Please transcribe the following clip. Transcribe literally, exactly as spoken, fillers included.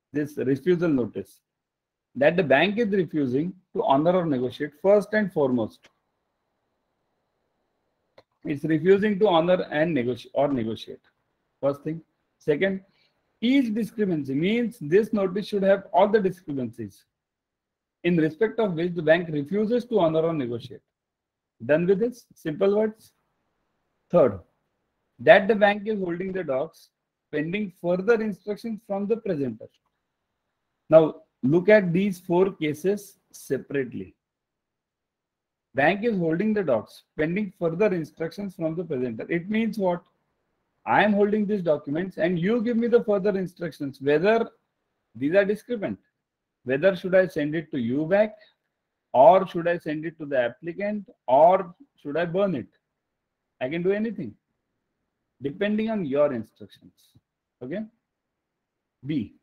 this refusal notice, that the bank is refusing to honor or negotiate. First and foremost, it's refusing to honor and negotiate or negotiate. First thing. Second, each discrepancy means this notice should have all the discrepancies in respect of which the bank refuses to honor or negotiate. Done with this? Simple words. Third, that the bank is holding the docs pending further instructions from the presenter. Now, look at these four cases separately. Bank is holding the docs pending further instructions from the presenter. It means what? I am holding these documents and you give me the further instructions, whether these are discrepant. Whether should I send it to you back, or should I send it to the applicant, or should I burn it? I can do anything depending on your instructions. Okay. B,